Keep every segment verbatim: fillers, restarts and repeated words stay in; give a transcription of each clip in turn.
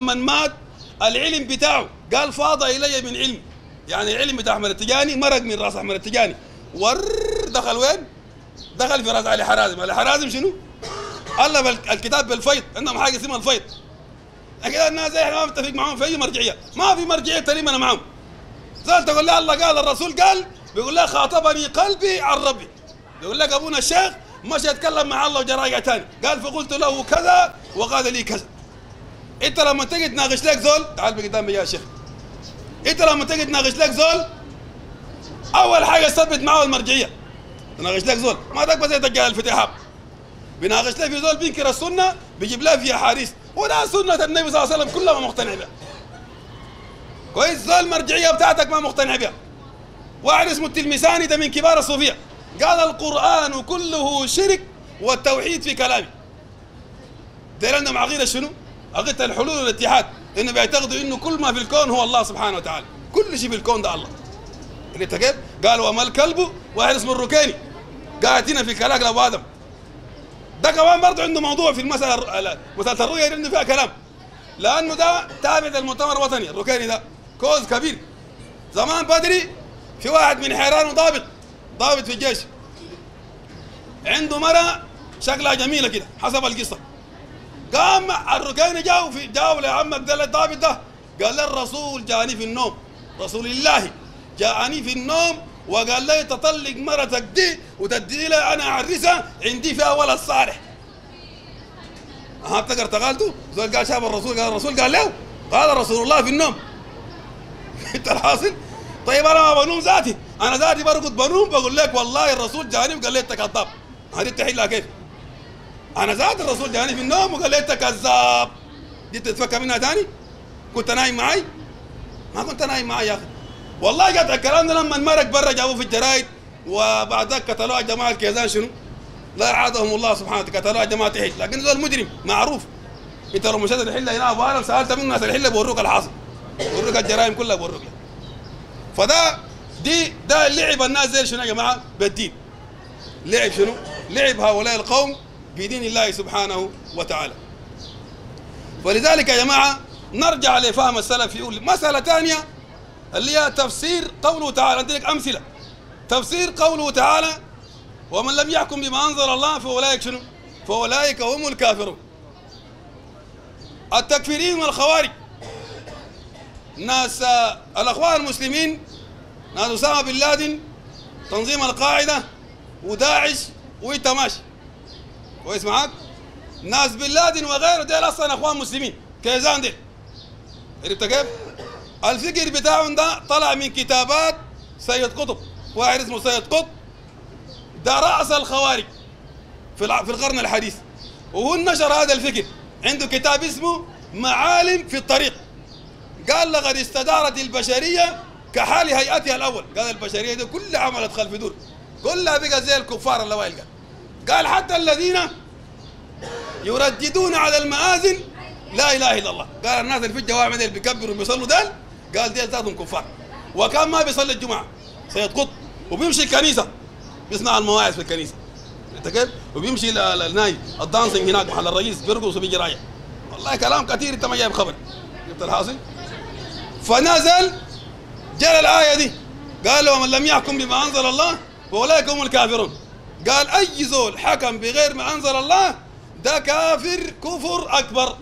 من مات العلم بتاعه قال فاض الي من علم، يعني العلم بتاع احمد التجاني مرق من راس احمد التجاني ور دخل وين؟ دخل في راس علي حرازم. علي حرازم شنو؟ الله الكتاب بالفيض، عندهم حاجه اسمها الفيض. كده الناس زي احنا ما متفق معاهم في اي مرجعيه، ما في مرجعيه تريم انا معاهم. زال تقول لها الله قال الرسول قال، بيقول لها خاطبني قلبي عن ربي. بيقول لك ابونا الشيخ مشى يتكلم مع الله وجراجع ثاني، قال فقلت له كذا وقال لي كذا. انت لما تجي تناقش لك زول، تعال بقدام يا شيخ. انت لما تجي تناقش لك زول اول حاجه ثبت معه المرجعيه. تناقش لك زول ما تقبل زي دجال الفتحاب. بيناقش لك في زول بينكر السنه بيجيب لها فيها حديث ولا سنه النبي صلى الله عليه وسلم كلها ما مقتنع بها. كويس؟ زول المرجعيه بتاعتك ما مقتنع بها. واحد اسمه التلمساني ده من كبار الصوفيه قال القران كله شرك والتوحيد في كلامي. ده عندهم عقيده شنو؟ عقيده الحلول والاتحاد، انه بيعتقدوا انه كل ما في الكون هو الله سبحانه وتعالى، كل شيء في الكون ده الله. اللي كيف؟ قال وما الكلب، واحد اسمه الركيني قاعد هنا في كلاك لابو ادم. ده كمان برضه عنده موضوع في المساله، مساله الرؤيه عنده فيها كلام، لانه ده تابع للمؤتمر الوطني. الركيني ده كوز كبير. زمان بدري في واحد من حيران ضابط ضابط في الجيش، عنده مرة شكلها جميله كده حسب القصه. قام الركيني جاوا في جاوا لعمك ده الضابط ده، قال له الرسول جاني في النوم، رسول الله جاءني في النوم وقال لي تطلق مرتك دي وتدي لها انا اعرسها عندي فيها ولد صالح. ها افتكر تقالته؟ زول قال شاف الرسول، قال الرسول قال له قال رسول الله في النوم. انت الحاصل؟ طيب انا ما بنوم ذاتي، انا ذاتي برقد بنوم بقول لك والله الرسول جاني وقال لي انت كذاب. هذه تحلها كيف؟ انا ذات الرسول جاني في النوم وقال لي انت كذاب. دي تتفكر منها ثاني؟ كنت نايم معي؟ ما كنت نايم معي يا اخي. والله قطع الكلام ده لما المرق برا جابوه في الجرايد وبعد ذاك قتلوها جماعه الكيزان شنو؟ لا اعاذهم الله سبحانه وتعالى، قتلوها جماعه الحل، لكن زول مجرم معروف. انت لو مشيت الحله هنا ابو عالم سالت من ناس الحله بوروك الحاصل، بوروك الجرائم كلها بوروك. فده دي ده لعب الناس زي شنو يا جماعه؟ بالدين. لعب شنو؟ لعب هؤلاء القوم بدين الله سبحانه وتعالى. ولذلك يا جماعه نرجع لفهم السلف. يقول مساله ثانيه اللي هي تفسير قوله تعالى. عندك امثله. تفسير قوله تعالى ومن لم يحكم بما انزل الله فاولئك شنو؟ فاولئك هم الكافرون. التكفيرين والخوارج ناس الاخوان المسلمين، ناس اسامه بن لادن، تنظيم القاعده وداعش ويتماش. كويس معاك؟ ناس بن لادن وغيره ديل اصلا اخوان مسلمين كيزان ديل. عرفت كيف؟ الفكر بتاعهم ده طلع من كتابات سيد قطب، واحد اسمه سيد قطب ده رأس الخوارج في في القرن الحديث، وهو نشر هذا الفكر. عنده كتاب اسمه معالم في الطريق. قال لقد استدارت البشريه كحال هيئتها الاول. قال البشريه دي كلها عملت خلف دور، كلها بقى زي الكفار الاوائل. قال قال حتى الذين يرددون على المآذن لا اله الا الله. قال الناس اللي في الجوامع اللي بيكبروا وبيصلوا دال، قال ديل ذاتهم كفار. وكان ما بيصلي الجمعه سيد قطب، وبيمشي الكنيسه بيسمع المواعظ في الكنيسه. انت كيف؟ وبيمشي الناي الدانسينج هناك محل الرئيس بيرقص وبيجي رايح. والله كلام كثير انت ما جايب خبر. جبت الحاصل؟ فنزل جرى الايه دي قال ومن لم يحكم بما انزل الله فاولئك هم الكافرون. قال اي زول حكم بغير ما انزل الله ده كافر كفر اكبر.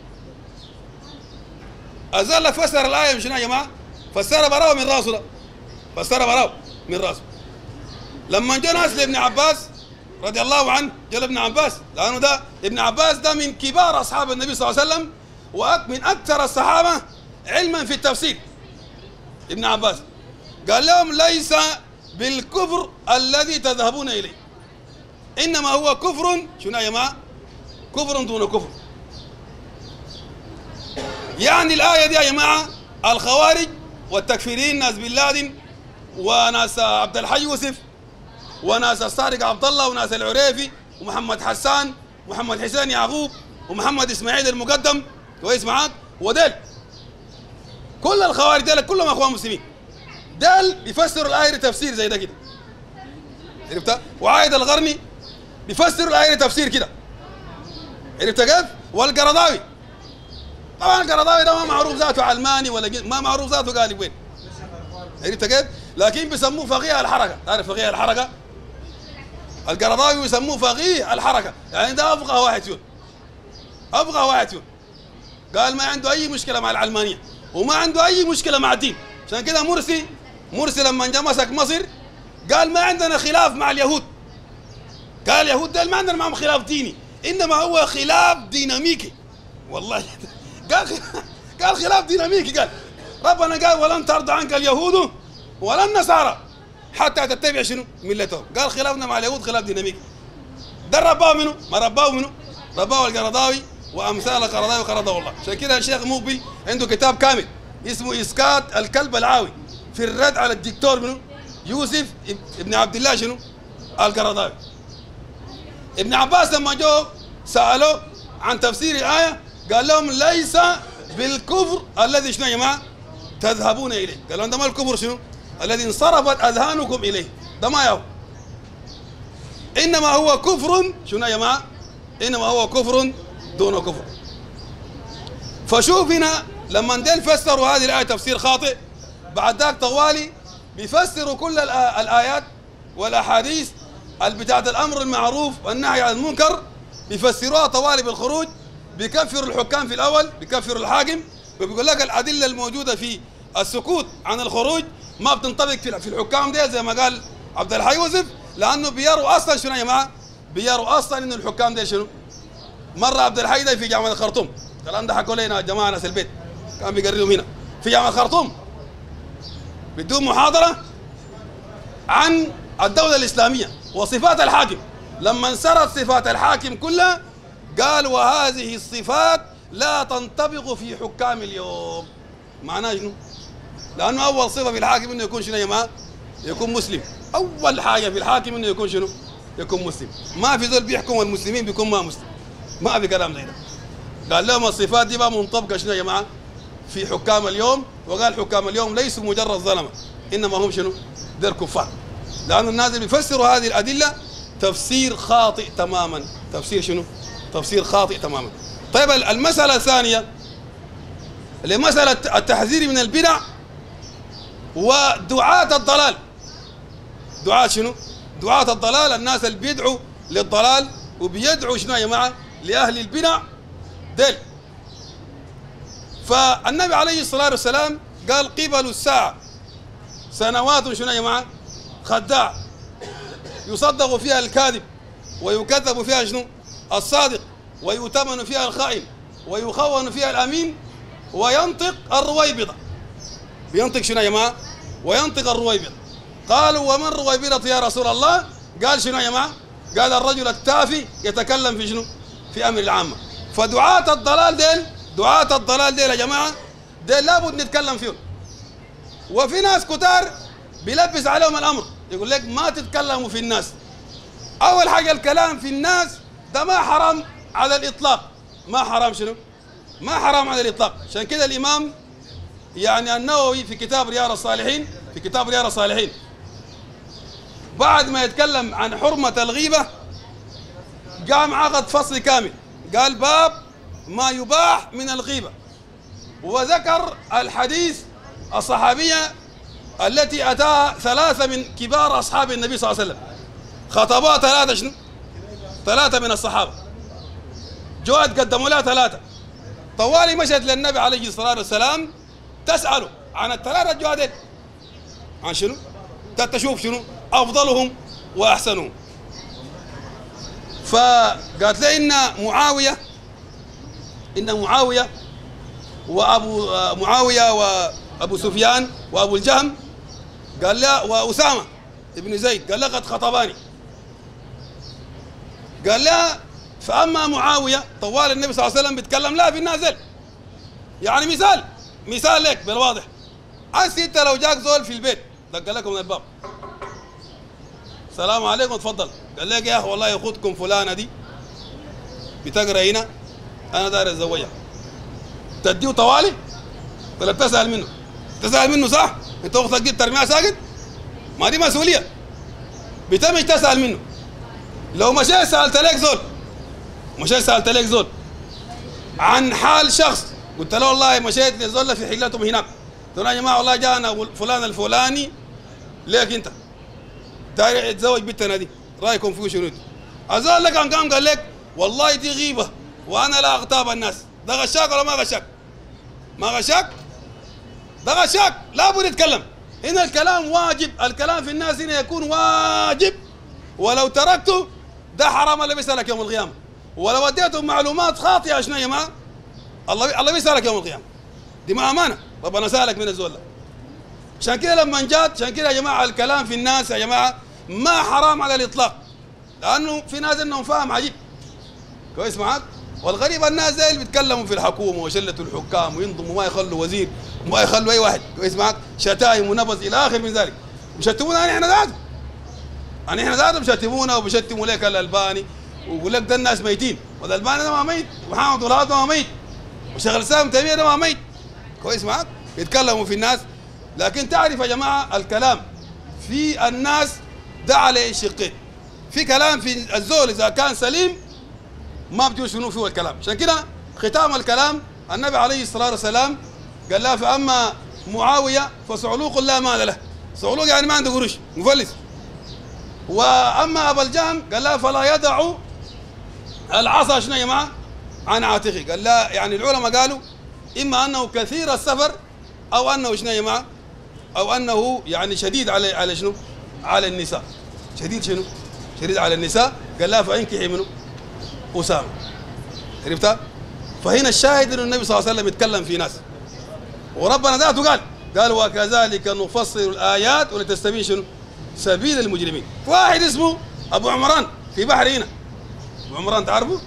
ازال فسر الايه مش يا جماعه؟ فسرها براو من راسه ده. فسرها براو من راسه. لما جاء ناس لابن عباس رضي الله عنه، جاء ابن عباس لانه ده ابن عباس ده من كبار اصحاب النبي صلى الله عليه وسلم ومن اكثر الصحابه علما في التفسير. ابن عباس قال لهم ليس بالكفر الذي تذهبون اليه، انما هو كفر شنو يا جماعه؟ كفر دون كفر. يعني الايه دي يا جماعه الخوارج والتكفيرين ناس بن لادن وناس عبد الحي يوسف وناس الصادق عبد الله وناس العريفي ومحمد حسان ومحمد حسين يعقوب ومحمد اسماعيل المقدم. كويس معاك؟ وديل كل الخوارج ديل كلهم اخوان مسلمين. ديل بيفسروا الايه تفسير زي ده كده. عرفت؟ وعايد الغرني بيفسروا الايه تفسير كده. عرفت كيف؟ والقرضاوي طبعا القرضاوي ده ما معروف ذاته علماني ولا ما معروف ذاته قال وين، عرفت كيف؟ لكن بيسموه فقيه الحركه. تعرف فقيه الحركه؟ القرضاوي يسموه فقيه الحركه، يعني ده افقه واحد فيهم، افقه واحد فيهم. قال ما عنده اي مشكله مع العلمانيه وما عنده اي مشكله مع الدين. عشان كده مرسي مرسي لما جاء مسك مصر قال ما عندنا خلاف مع اليهود، قال اليهود ده ما عندنا معهم خلاف ديني، انما هو خلاف ديناميكي. والله قال قال خلاف ديناميكي. قال ربنا قال ولن ترضى عنك اليهود ولا النصارى حتى تتبع شنو ملتهم. قال خلافنا مع اليهود خلاف ديناميكي. ده رباه منه؟ ما رباه منه؟ رباه القرضاوي وامثال القرضاوي قرضه الله. عشان كده الشيخ مقبل عنده كتاب كامل اسمه اسقاط الكلب العاوي في الرد على الدكتور منه يوسف ابن عبد الله شنو القرضاوي. ابن عباس لما جو سالوه عن تفسير الايه قال لهم ليس بالكفر الذي شنو يا جماعه تذهبون اليه. قال لهم ده ما الكفر شنو الذي انصرفت اذهانكم اليه، ده ما يهو، انما هو كفر شنو يا جماعه، انما هو كفر دون كفر. فشوف هنا لما ديل فسروا هذه الايه تفسير خاطئ، بعد ذاك طوالي بيفسروا كل الايات والاحاديث بتاعت الامر المعروف والنهي عن المنكر، بيفسروها طوالي بالخروج، بيكفروا الحكام في الاول، بيكفروا الحاكم، وبيقول لك الادله الموجوده في السكوت عن الخروج ما بتنطبق في الحكام دي زي ما قال عبد الحي يوسف، لانه بيروا اصلا شنو يا جماعه؟ بيروا اصلا انه الحكام دي شنو؟ مره عبد الحي ده في جامعه الخرطوم، الكلام ده حكوا لنا جماعه ناس البيت كان بيقررهم هنا في جامعه الخرطوم بدون محاضره عن الدوله الاسلاميه وصفات الحاكم. لما انسرت صفات الحاكم كلها قال وهذه الصفات لا تنطبق في حكام اليوم. معناه شنو؟ لانه اول صفه في الحاكم انه يكون شنو يا جماعه؟ يكون مسلم. اول حاجه في الحاكم انه يكون شنو؟ يكون مسلم. ما في ذول بيحكم المسلمين بيكون ما مسلم، ما في كلام زي ده. قال لهم الصفات دي بقى منطبقه شنو يا جماعه؟ في حكام اليوم، وقال حكام اليوم ليسوا مجرد ظلمه انما هم شنو؟ دير كفار. لأن الناس اللي بيفسروا هذه الأدلة تفسير خاطئ تماما. تفسير شنو؟ تفسير خاطئ تماما. طيب المسألة الثانية لمسألة التحذير من البدع ودعاة الضلال. دعاة شنو؟ دعاة الضلال، الناس اللي بيدعوا للضلال وبيدعوا شنو يا جماعة؟ لأهل البدع دل. فالنبي عليه الصلاة والسلام قال قبل الساعة سنوات شنو يا جماعة؟ خداع يصدق فيها الكاذب ويكذب فيها شنو؟ الصادق، ويؤتمن فيها الخائن ويخون فيها الامين وينطق الرويبضه. بينطق شنو يا جماعه؟ وينطق الرويبضه. قالوا ومن رويبضه يا رسول الله؟ قال شنو يا جماعه؟ قال الرجل التافه يتكلم في شنو؟ في امر العامه. فدعاة الضلال ديل دعاة الضلال ديل يا جماعه ديل لابد نتكلم فيهم. وفي ناس كتار بيلبس عليهم الامر، يقول لك ما تتكلموا في الناس. اول حاجه الكلام في الناس ده ما حرام على الاطلاق، ما حرام شنو؟ ما حرام على الاطلاق. عشان كده الامام يعني النووي في كتاب رياض الصالحين في كتاب رياض الصالحين بعد ما يتكلم عن حرمه الغيبه قام عقد فصل كامل، قال باب ما يباح من الغيبه، وذكر الحديث الصحابيه التي أتاها ثلاثة من كبار أصحاب النبي صلى الله عليه وسلم، خطبوها ثلاثة شنو؟ ثلاثة من الصحابة جواد قدموا لها ثلاثة. طوالي مشت للنبي عليه الصلاة والسلام تسأله عن الثلاثة الجواد عن شنو؟ تشوف شنو؟ أفضلهم وأحسنهم. فقالت له إن معاوية إن معاوية وأبو معاوية وأبو سفيان وأبو الجهم قال لا وأسامة ابن زيد قال لا قد خطباني. قال لا فأما معاوية طوال النبي صلى الله عليه وسلم بيتكلم لا في النازل، يعني مثال مثال لك بالواضح. عسي انت لو جاك زول في البيت دق لكم من الباب السلام عليكم اتفضل، قال لك يا اخي والله اخوتكم فلانه دي بتقرا هنا انا داير اتزوجها، تديه طوالي ولا بتسال منه؟ تسال منه صح؟ انت اختك دي ترميها ساكت؟ ما دي مسؤوليه، بتمش تسال منه. لو مشيت سالت لك زول مشيت سالت لك زول عن حال شخص قلت له والله مشيت لزول في حلتهم هناك، قلت له يا جماعه والله جانا فلان الفلاني ليك انت داير يتزوج بنتنا دي، رايكم فيه شنو؟ الزول لك كان قام قال لك والله دي غيبه وانا لا اغتاب الناس. ده غشاك ولا ما غشاك؟ ما غشاك؟ ده غشاك، لابد يتكلم. هنا الكلام واجب، الكلام في الناس هنا يكون واجب، ولو تركته ده حرام الله بيسألك يوم القيامة. ولو اديتهم معلومات خاطئة يا يا جماعة الله الله بيسألك يوم القيامة. دي ما أمانة، ربنا سألك من الزول. عشان كده لما جات، عشان كده يا جماعة الكلام في الناس يا جماعة ما حرام على الإطلاق، لأنه في ناس إنهم فاهم عجيب. كويس معاك؟ والغريب الناس زي اللي بيتكلموا في الحكومة وشلة الحكام وينضموا ما يخلوا وزير وما يخلوا أي واحد. كويس معاك؟ شتايم ونبذ إلى آخر من ذلك. بيشتمونا احنا ذاته. يعني احنا ذاته بيشتمونا وبيشتموا لك الألباني ويقول لك ده الناس ميتين، والألباني ده ما ميت، ومحمد ولاد ده ما ميت، وشغل سام تيمية ده ما ميت. كويس معاك؟ يتكلموا في الناس، لكن تعرف يا جماعة الكلام في الناس ده عليه شقين. في كلام في الزول إذا كان سليم ما بتجوز شنو فيه الكلام. عشان كده ختام الكلام النبي عليه الصلاة والسلام قال لا فأما معاوية فصعلوق لا مال له. صعلوق يعني ما عنده قروش، مفلس. وأما أبا الجهم قال لا فلا يدع العصا شنو يا جماعة عن عاتقه. قال لا يعني العلماء قالوا إما أنه كثير السفر أو أنه شنو يا جماعة أو أنه يعني شديد على على شنو؟ على النساء. شديد شنو؟ شديد على النساء. قال لا فانكحي منه أسامة. عرفتها؟ فهنا الشاهد انه النبي صلى الله عليه وسلم يتكلم في ناس، وربنا ذاته قال قال وكذلك نفصل الآيات ولتستبين شنو؟ سبيل المجرمين. واحد اسمه أبو عمران في بحر هنا. أبو عمران تعرفه؟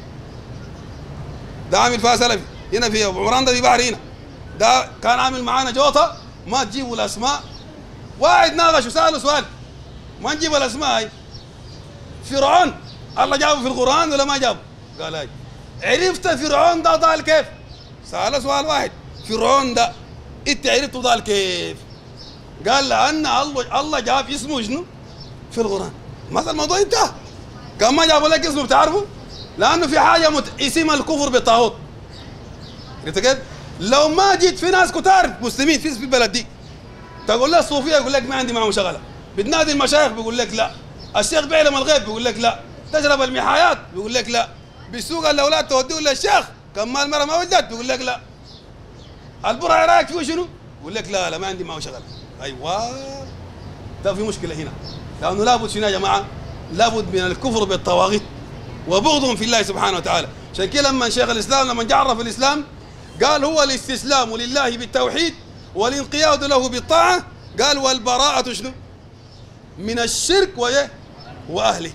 ده عامل فيها سلفي هنا في أبو عمران ده في بحر هنا. ده كان عامل معانا جوطة ما تجيبوا الأسماء. واحد ناقش وسأله سؤال ما نجيب الأسماء. هاي فرعون الله جابه في القرآن ولا ما جابه؟ قال هاي عرفت فرعون ده ضال كيف؟ سأله سؤال واحد فرعون ده انت عرفته ضال كيف؟ قال لأن الله الله جاب اسمه شنو؟ في القرآن. مثلا الموضوع انتهى. كان ما جابوا لك اسمه بتعرفه؟ لأنه في حاجة مت... اسم الكفر بالطاغوت. عرفت كيف؟ لو ما جيت في ناس كتار مسلمين في البلد دي تقول له الصوفية يقول لك ما عندي معهم شغلة، بتنادي المشايخ بيقول لك لا، الشيخ بيعلم الغيب بيقول لك لا، تشرب المحايات بيقول لك لا، بيسوق الاولاد توديه للشيخ كان ما المرأة ما ولدت بيقول لك لا، البرع رايك فيه شنو؟ بيقول لك لا لا ما عندي معه شغله. ايوه ده في مشكله هنا، لانه لابد شنو يا جماعه؟ لابد من الكفر بالطواغيت وبغضهم في الله سبحانه وتعالى. عشان كده لما شيخ الاسلام لما جاء عرف الاسلام قال هو الاستسلام لله بالتوحيد والانقياد له بالطاعه، قال والبراءة شنو؟ من الشرك وايه؟ واهله.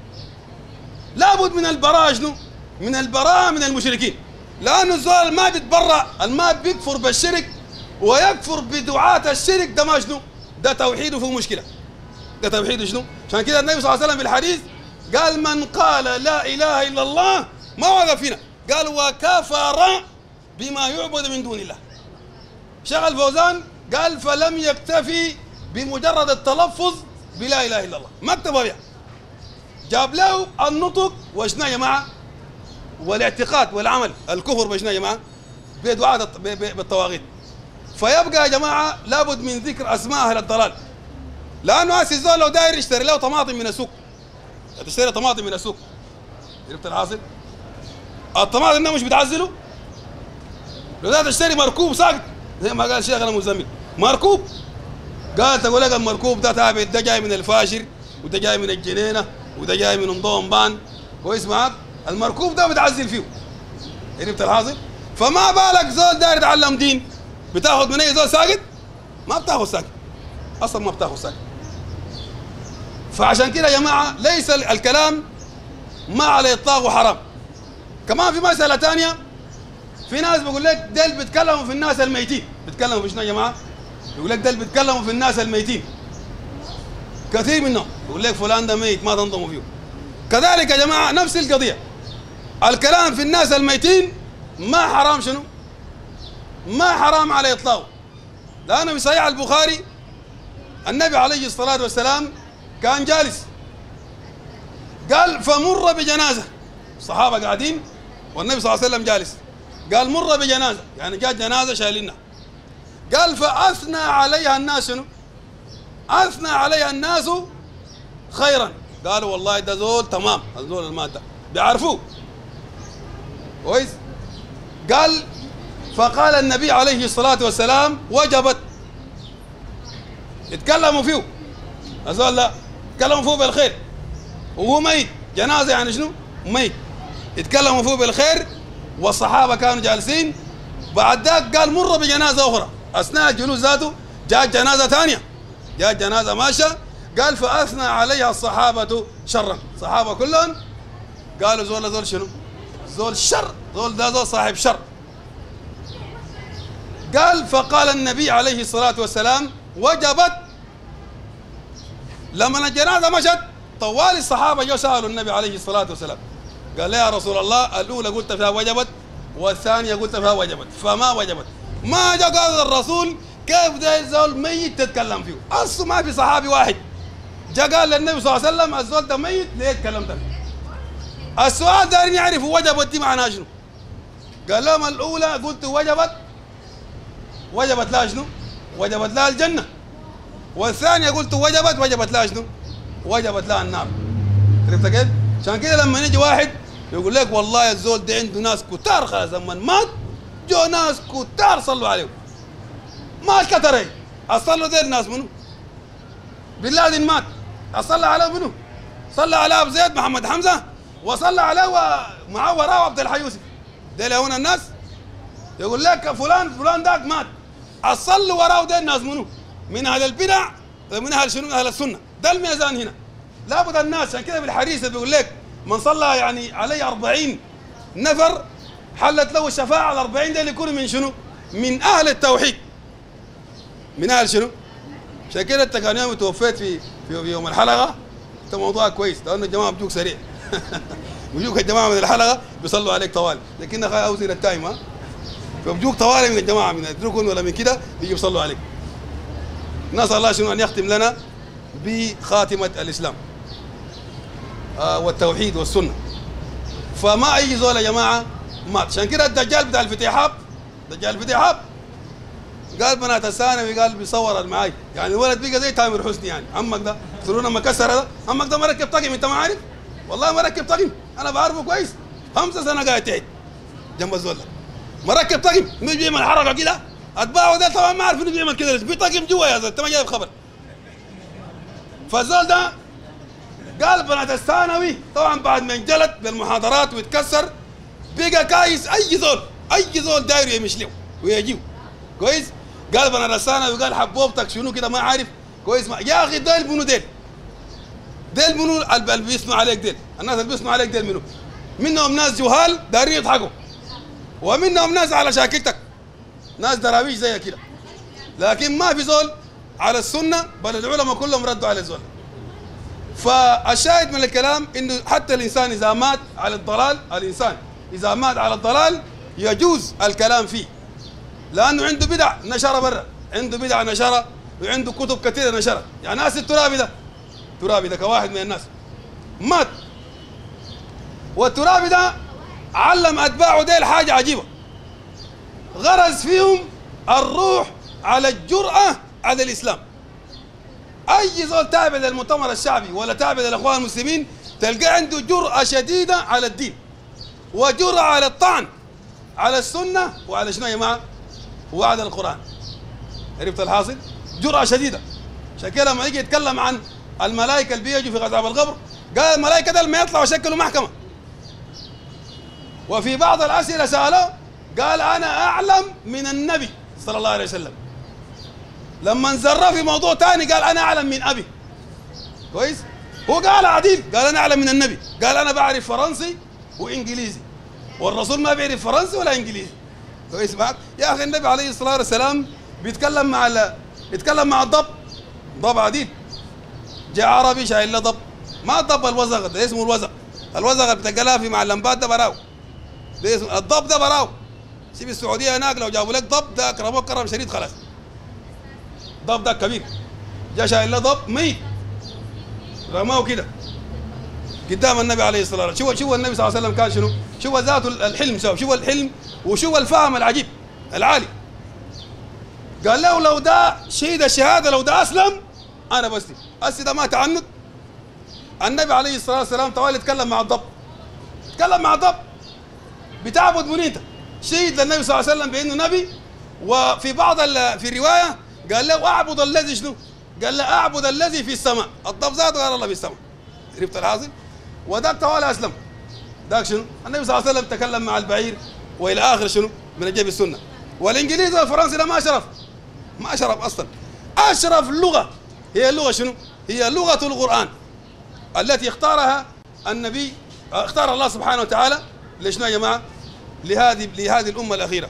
لابد من البراءة شنو؟ من البراءة من المشركين، لأنه الزول ما بيتبرأ، الما بيكفر بالشرك ويكفر بدعاة الشرك ده ما شنو؟ ده توحيده فيه مشكلة. ده توحيده شنو؟ عشان كده النبي صلى الله عليه وسلم في الحديث قال من قال لا إله إلا الله ما وقف هنا، قال وكفر بما يعبد من دون الله. شغل فوزان قال فلم يكتفي بمجرد التلفظ بلا إله إلا الله، ما اكتفى بها، جاب له النطق وشنا يا جماعه والاعتقاد والعمل الكفر بشنا يا جماعه بدعاء بالطواغيت. فيبقى يا جماعه لابد من ذكر اسماء اهل الضلال، لانه هسه الزول لو داير يشتري له طماطم من السوق، تشتري طماطم من السوق، عرفت الحاصل؟ الطماطم ده مش بتعزله؟ لو ده تشتري مركوب ساقط زي ما قال شيخنا مزمل مركوب، قال تقول لك المركوب ده تابع ده جاي من الفاشر وده جاي من الجنينه وده جاي من نظام بان، كويس معاك؟ المركوب ده بتعزل فيه، عرفت الحاصل؟ فما بالك زول داير يتعلم دين بتاخذ من اي زول ساقط؟ ما بتاخذ ساقط، اصلا ما بتاخذ ساقط. فعشان كده يا جماعه ليس الكلام ما على اطلاق حرام. كمان في مساله ثانيه، في ناس بيقول لك ديل بيتكلموا في الناس الميتين، بيتكلموا في شنو يا جماعه؟ بيقول لك ديل بيتكلموا في الناس الميتين، كثير منهم يقول لك فلان ده ميت ما تنضموا فيه. كذلك يا جماعه نفس القضيه، الكلام في الناس الميتين ما حرام شنو؟ ما حرام على اطلاقه، لانه في صحيح البخاري النبي عليه الصلاه والسلام كان جالس قال فمر بجنازه، الصحابه قاعدين والنبي صلى الله عليه وسلم جالس، قال مر بجنازة، يعني جاءت جنازة شايلينها. قال فأثنى عليها الناس شنو؟ أثنى عليها الناس خيرا. قالوا والله ده زول تمام، الزول المات ده بيعرفوه كويس. قال فقال النبي عليه الصلاة والسلام وجبت. اتكلموا فيه الزول لا، اتكلموا فيه بالخير وهو ميت، جنازة يعني شنو؟ ميت. اتكلموا فيه بالخير والصحابة كانوا جالسين. بعد ذاك قال مر بجنازة أخرى، أثناء الجلوس ذاته جاءت جنازة ثانية، جاءت جنازة ماشية. قال فأثنى عليها الصحابة شرا، الصحابة كلهم قالوا زول زول شنو؟ زول شر، زول ده زول صاحب شر. قال فقال النبي عليه الصلاة والسلام وجبت. لما الجنازة مشت طوال الصحابة جو سألوا النبي عليه الصلاة والسلام، قال له يا رسول الله الأولى قلت فيها وجبت والثانية قلت فيها وجبت فما وجبت. ما جاء قال الرسول كيف ده زول ميت تتكلم فيه؟ أصلا ما في صحابي واحد جاء قال للنبي صلى الله عليه وسلم الزول ده ميت ليه تكلمت فيه؟ السؤال دارين يعرفوا وجبت دي معناها شنو؟ قال لهم الأولى قلت وجبت، وجبت لها شنو؟ وجبت لها الجنة. والثانية قلت وجبت، وجبت لها شنو؟ وجبت لها النار. عرفت كيف؟ عشان كده لما يجي واحد يقول لك والله الزول ده عنده ناس كتار خلاص لما مات جو ناس كتار صلوا عليه. ما الكتر ايه؟ اصلوا ذي الناس منو؟ بن لادن مات اصلى عليه منو؟ صلى على ابو زيد محمد حمزه وصلى عليه ومعه وراه عبد الحي يوسف. ديل هنا الناس يقول لك فلان فلان ذاك مات اصلوا وراه ذي الناس منو؟ من اهل البدع من اهل شنو؟ من اهل السنه. ده الميزان هنا لابد الناس. عشان كده بالحديث بيقول لك من صلى يعني عليه أربعين نفر حلت له الشفاعة. الأربعين ده اللي يكونوا من شنو؟ من أهل التوحيد. من أهل شنو؟ عشان كده أنت كان يوم توفيت في في يوم الحلقة أنت موضوع كويس لأن الجماعة بيجوك سريع. بيجوك الجماعة من الحلقة بيصلوا عليك طوال، لكن خا أوزن التايم ها فبيجوك طوال من الجماعة من الركن ولا من كده بيجوا يصلوا عليك. نسأل الله شنو أن يختم لنا بخاتمة الإسلام آه والتوحيد والسنة. فما أي زول يا جماعة مات. عشان كده الدجال بتاع الفتيحاب، دجال الفتيحاب قال بنات الثانوي قال بيصور المعاي، يعني الولد بقى زي تامر حسني. يعني عمك ده ترون لما كسر ده عمك ده مركب طقم. انت ما عارف؟ والله مركب طقم، انا بعرفه كويس. خمسة سنة قاعد تحت جنب الزول ده مركب طقم، مش بيعمل حركة كده. اتباعه ده طبعا ما عارف انه بيعمل كده، في طقم جوا يا زول انت ما جايب خبر. فالزول ده قال بنات الثانوي طبعا بعد ما انجلت بالمحاضرات ويتكسر بقى كايس اي زول اي زول داير يمشي له ويجيو كويس. قال بنات الثانوي قال حبوبتك شنو كده ما عارف كويس. ما يا اخي ديل منو ديل؟ ديل منو اللي بيسمعوا عليك ديل؟ الناس اللي بيسمعوا عليك ديل منو؟ منهم ناس جهال دارين يضحكوا ومنهم ناس على شاكلتك ناس دراويش زي كده، لكن ما في زول على السنه بل العلماء كلهم ردوا على الزول. فالشاهد من الكلام انه حتى الانسان اذا مات على الضلال، الانسان اذا مات على الضلال يجوز الكلام فيه لانه عنده بدع نشرها برا، عنده بدع نشرها وعنده كتب كثيره نشرها. يعني ناس الترابي ده ترابي ده كواحد من الناس مات، والترابي ده علم اتباعه ديل حاجه عجيبه، غرز فيهم الروح على الجرأة على الاسلام. اي زول تابع للمؤتمر الشعبي ولا تابع للاخوان المسلمين تلقى عنده جرأة شديدة على الدين وجرأة على الطعن على السنة وعلى شنو يا جماعة؟ وعلى القرآن. عرفت الحاصل؟ جرأة شديدة. عشان كده لما يجي يتكلم عن الملائكة اللي بيجوا في عذاب القبر قال الملائكة ده لما يطلعوا شكلوا محكمة. وفي بعض الأسئلة سألوا قال أنا أعلم من النبي صلى الله عليه وسلم. لما انزر في موضوع ثاني قال أنا أعلم من أبي. كويس؟ هو قال عديل قال أنا أعلم من النبي، قال أنا بعرف فرنسي وإنجليزي والرسول ما بيعرف فرنسي ولا إنجليزي. كويس معك؟ يا أخي النبي عليه الصلاة والسلام بيتكلم مع ال... يتكلم مع الضب، ضب عديل جاء عربي شايل له ضب، ما الضب الوزغ ده اسمه الوزغ، الوزغ اللي بتلقى في مع اللمبات ده براو، ده اسمه الضب ده براو. سيب السعودية هناك لو جابوا لك ضب ده كرموك كرم شديد خلاص. ضب ده كبير جاء شايل له ضب ميت رماه كده قدام النبي عليه الصلاه والسلام. شوف شوف النبي صلى الله عليه وسلم كان شنو؟ شوف ذاته الحلم سوا، شوف الحلم وشوف الفهم العجيب العالي. قال له لو ده شهيد الشهاده، لو ده اسلم انا بسلم. هسه ده ما تعنت. النبي عليه الصلاه والسلام طوال يتكلم مع الضب، يتكلم مع الضب بتعبد من انت؟ شهد للنبي صلى الله عليه وسلم بانه نبي، وفي بعض في الروايه قال له اعبد الذي شنو؟ قال له اعبد الذي في السماء. الضب ذاته قال الله في السماء. عرفت الحاصل؟ وذاك طوال اسلم. ذاك شنو؟ النبي صلى الله عليه وسلم تكلم مع البعير والى اخر شنو؟ من الجيب السنه. والانجليزي والفرنسي ده ما شرف، ما شرف اصلا. اشرف لغه هي اللغه شنو؟ هي لغه القران التي اختارها النبي، اختار الله سبحانه وتعالى لشنو يا جماعه؟ لهذه لهذه الامه الاخيره.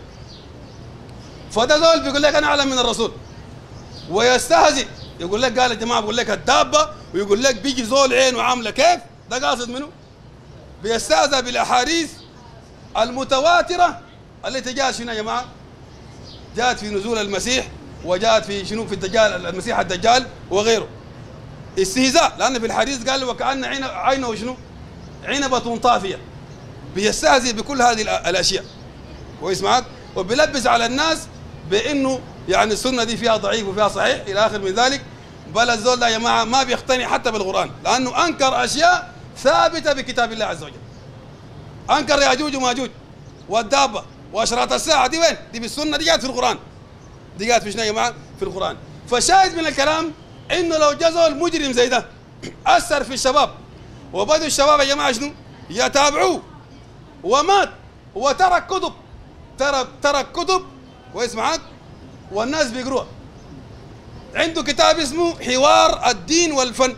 فده زول بيقول لك انا اعلم من الرسول ويستهزئ، يقول لك قال يا جماعه بقول لك الدابه، ويقول لك بيجي زول عينه عامله كيف؟ ده قاصد منه؟ بيستهزئ بالاحاديث المتواتره التي جاءت شنو يا جماعه؟ جاءت في نزول المسيح، وجاءت في شنو؟ في الدجال، المسيح الدجال وغيره. استهزاء، لان في الحديث قال وكأن عين عينه شنو؟ عنبة طافية. بيستهزئ بكل هذه الاشياء. كويس معك؟ وبيلبس على الناس بانه يعني السنه دي فيها ضعيف وفيها صحيح الى اخر من ذلك. بل الزول ده يا جماعه ما بيقتنع حتى بالقران، لانه انكر اشياء ثابته بكتاب الله عز وجل. انكر ياجوج وماجوج والدابه واشراط الساعه، دي وين؟ دي بالسنه، دي جات في القران. دي جات في شنو يا جماعه؟ في القران. فشاهد من الكلام انه لو جزوا المجرم زي ده اثر في الشباب، وبدوا الشباب يا جماعه شنو؟ يتابعوه، ومات وترك كتب، ترك ترك كتب. كويس معاك؟ والناس بيقروها. عنده كتاب اسمه حوار الدين والفن.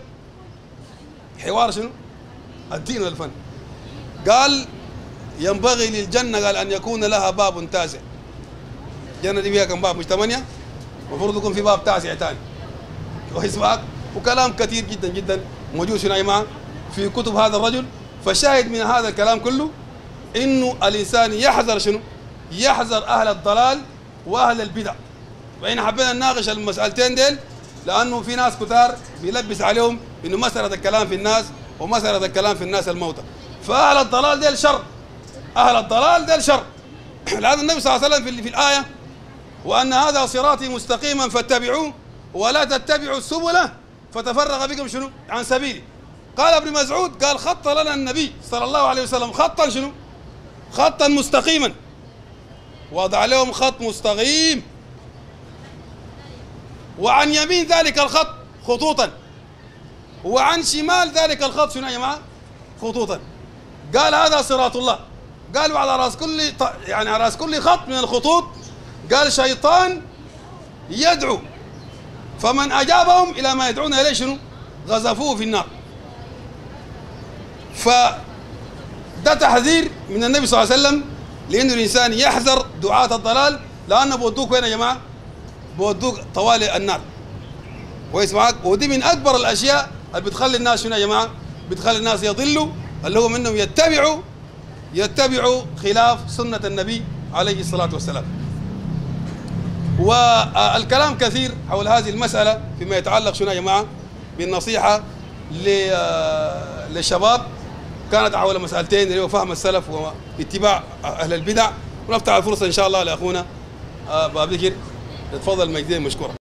حوار شنو؟ الدين والفن. قال ينبغي للجنه قال ان يكون لها باب تاسع. الجنه دي فيها كم باب؟ مش ثمانيه؟ المفروض يكون في باب تاسع ثاني. كويس معاك؟ وكلام كثير جدا جدا موجود هنا يا جماعه في كتب هذا الرجل. فشاهد من هذا الكلام كله انه الانسان يحذر شنو؟ يحذر اهل الضلال واهل البدع. وإن حبينا نناقش المسألتين ديل، لانه في ناس كثار بيلبس عليهم انه مسألة الكلام في الناس ومسألة الكلام في الناس الموتى. فاهل الضلال ديل شر، اهل الضلال ديل شر. لان النبي صلى الله عليه وسلم في, في الايه وان هذا صراطي مستقيما فاتبعوه ولا تتبعوا السبل فتفرغ بكم شنو؟ عن سبيلي. قال ابن مسعود قال خط لنا النبي صلى الله عليه وسلم خطا شنو؟ خطا مستقيما. وضع لهم خط مستقيم، وعن يمين ذلك الخط خطوطا، وعن شمال ذلك الخط شنو يا جماعه؟ خطوطا. قال هذا صراط الله. قال وعلى راس كل يعني على راس كل خط من الخطوط قال شيطان يدعو، فمن اجابهم الى ما يدعون اليه شنو؟ غزفوه في النار. فده تحذير من النبي صلى الله عليه وسلم لانه الانسان يحذر دعاة الضلال، لانه بودوك وين يا جماعه؟ بودوك طوال النار. كويس معاك؟ ودي من اكبر الاشياء اللي بتخلي الناس شنو يا جماعه؟ بتخلي الناس يضلوا، اللي هو منهم يتبعوا يتبعوا خلاف سنه النبي عليه الصلاه والسلام. والكلام كثير حول هذه المساله فيما يتعلق شنو يا جماعه؟ بالنصيحه للشباب، كانت حول مسألتين اللي هو فهم السلف واتباع أهل البدع. ونفتح الفرصة إن شاء الله لأخونا باب ذكر. تفضل مجدين مشكورا.